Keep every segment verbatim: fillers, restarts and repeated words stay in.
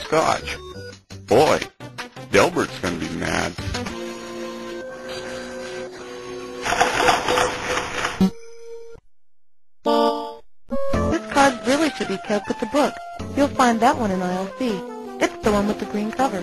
scotch. Boy, Delbert's gonna be mad. This card really should be kept with the book. You'll find that one in aisle C. It's the one with the green cover.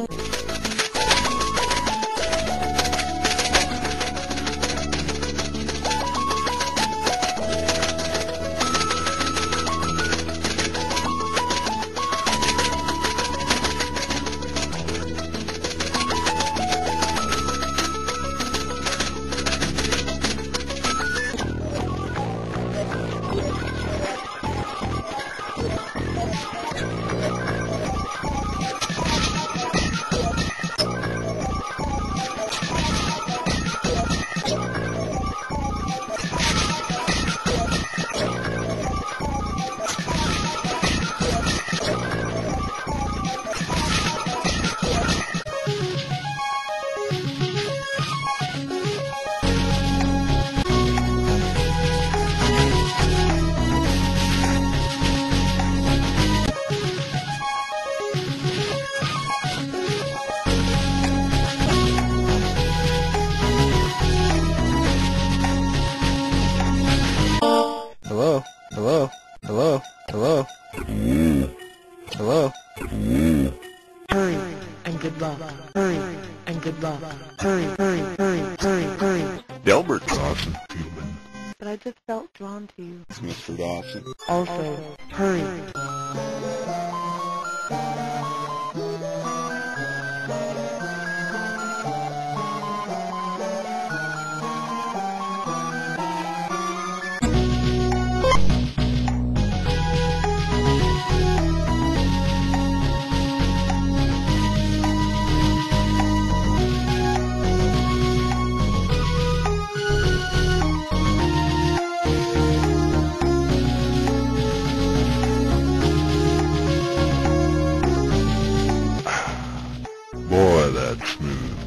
Hello? Hello? Hello? Hello? Hello? Hurry and good luck. Hurry and good luck. Hurry, hurry, hurry, hurry, hurry. Delbert Dawson, human. But I just felt drawn to you. It's Mister Dawson. Also, hurry. Boy, that's smooth.